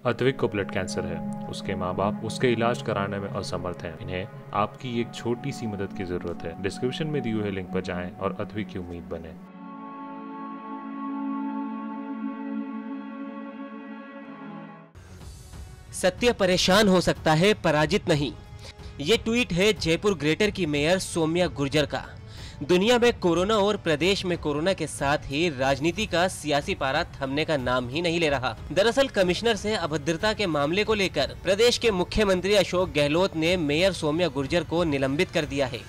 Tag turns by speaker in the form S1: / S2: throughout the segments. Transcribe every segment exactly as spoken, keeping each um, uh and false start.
S1: अद्विक को blood cancer है। उसके माँ बाप उसके इलाज कराने में असमर्थ हैं। इन्हें आपकी एक छोटी सी मदद की जरूरत है। डिस्क्रिप्शन में दिए हुए लिंक पर जाएं और अद्विक की उम्मीद बने।
S2: सत्य परेशान हो सकता है, पराजित नहीं। ये ट्वीट है जयपुर ग्रेटर की मेयर सौम्या गुर्जर का। दुनिया में कोरोना और प्रदेश में कोरोना के साथ ही राजनीति का सियासी पारा थमने का नाम ही नहीं ले रहा। दरअसल कमिश्नर से अभद्रता के मामले को लेकर प्रदेश के मुख्यमंत्री अशोक गहलोत ने मेयर सौम्या गुर्जर को निलंबित कर दिया है।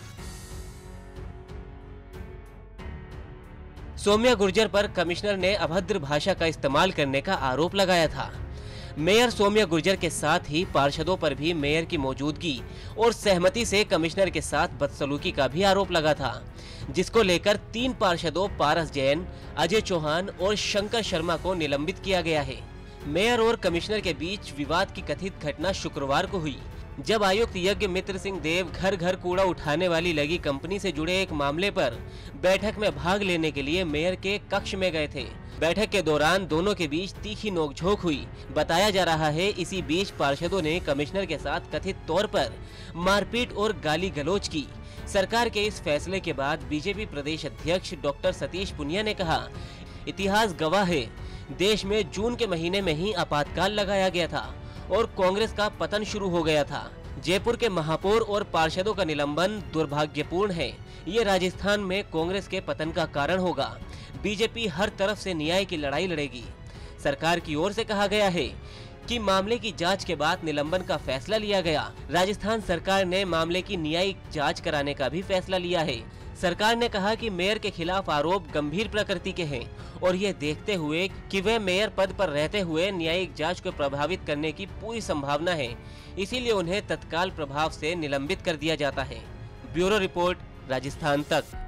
S2: सौम्या गुर्जर पर कमिश्नर ने अभद्र भाषा का इस्तेमाल करने का आरोप लगाया था। मेयर सौम्या गुर्जर के साथ ही पार्षदों पर भी मेयर की मौजूदगी और सहमति से कमिश्नर के साथ बदसलूकी का भी आरोप लगा था, जिसको लेकर तीन पार्षदों पारस जैन, अजय चौहान और शंकर शर्मा को निलंबित किया गया है। मेयर और कमिश्नर के बीच विवाद की कथित घटना शुक्रवार को हुई, जब आयुक्त यज्ञ मित्र सिंह देव घर घर कूड़ा उठाने वाली लगी कंपनी से जुड़े एक मामले पर बैठक में भाग लेने के लिए मेयर के कक्ष में गए थे। बैठक के दौरान दोनों के बीच तीखी नोकझोंक हुई। बताया जा रहा है इसी बीच पार्षदों ने कमिश्नर के साथ कथित तौर पर मारपीट और गाली गलौज की। सरकार के इस फैसले के बाद बीजेपी प्रदेश अध्यक्ष डॉक्टर सतीश पुनिया ने कहा, इतिहास गवाह है, देश में जून के महीने में ही आपातकाल लगाया गया था और कांग्रेस का पतन शुरू हो गया था। जयपुर के महापौर और पार्षदों का निलंबन दुर्भाग्यपूर्ण है। ये राजस्थान में कांग्रेस के पतन का कारण होगा। बीजेपी हर तरफ से न्याय की लड़ाई लड़ेगी। सरकार की ओर से कहा गया है कि मामले की जांच के बाद निलंबन का फैसला लिया गया। राजस्थान सरकार ने मामले की न्यायिक जांच कराने का भी फैसला लिया है। सरकार ने कहा कि मेयर के खिलाफ आरोप गंभीर प्रकृति के हैं और ये देखते हुए कि वे मेयर पद पर रहते हुए न्यायिक जांच को प्रभावित करने की पूरी संभावना है, इसीलिए उन्हें तत्काल प्रभाव से निलंबित कर दिया जाता है। ब्यूरो रिपोर्ट, राजस्थान तक।